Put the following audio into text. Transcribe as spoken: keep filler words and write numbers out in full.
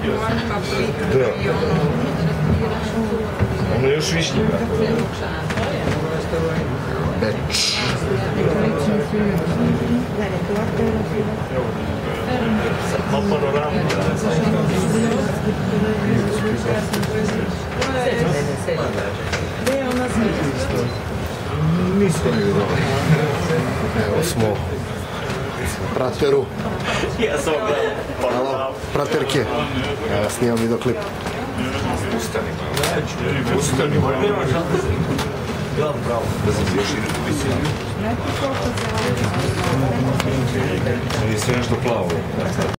Da. Ono je još višnji, brate. Beč. Ma panoramu. Nisko mi vidio. Evo smo na prateru. Halo, praterke. Ja snimam videoklip. Ustani malo. Ustani malo. Ja, bravo. Da sam još ide tu visinu. Nije sve nešto plavo.